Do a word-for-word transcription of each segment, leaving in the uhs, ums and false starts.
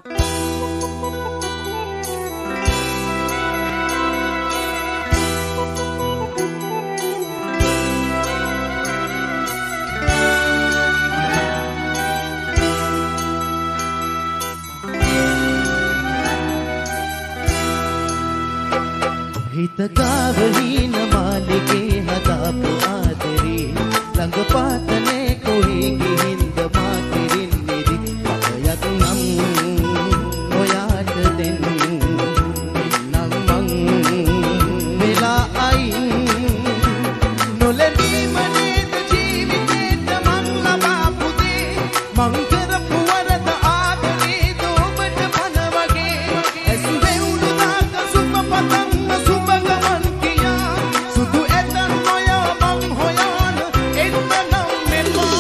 हितकावहीन मालिके हदापु आदरी रंगपातने कोई गिहिंद मातिरिन्निदि पकयक नम ඔයාට දෙන්න නම් මං වෙලා අයින් නොලැබීම නේද ජීවිතේට මං ලබාපු දේ මං කරපු වරද ආදරේ දෝමට පන වගේ ඇස් වෙවුණු දාක සුබ පතන්න සුබ ගමන් කියා සුදු ඇතන් නොයා මං හොයාන එන්න නම් මෙපා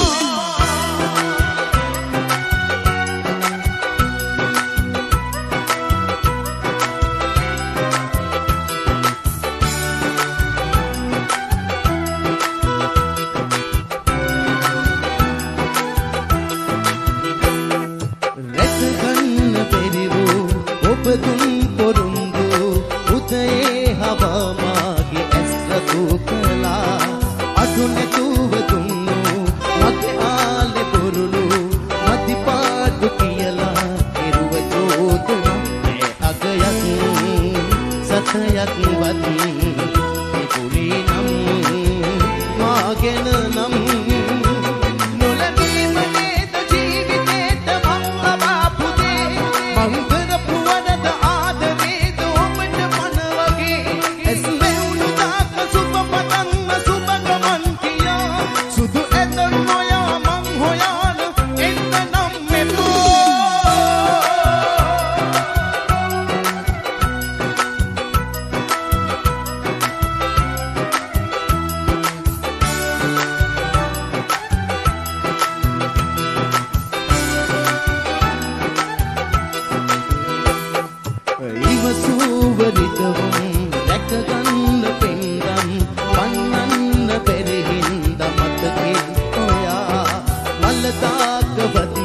රැකගන්න බැරි වූ ඔබ දුන් පොරුන්දු උදයේ හවා මාගේ ඇස් රතු කළා අඩු නැතුව දුන්නු මගේ ආලේ බොරුලු මදි පාඩු කියලා කෙරුව චෝදන මේ අගයක් සතයක් වත් පුලී නම් මාගෙන නම් නොලැබීම නේද ජීවිතේට මං ලබාපු දේ මං කරපු වරද ආදරේ දෝමට පන වගේ ඇස් වෙවුණු දාක සුබ පතන්න සුබ ගමන් කියා සුදු ඇතන් නොයා මං හොයාන එන්න නම් මෙපා ඉවසුවරිතවුම් දැකගන්න පෙන්දම් පන්නන්න පෙරහින්ද මතකෙන් ඔයා මල්ලතාක වදී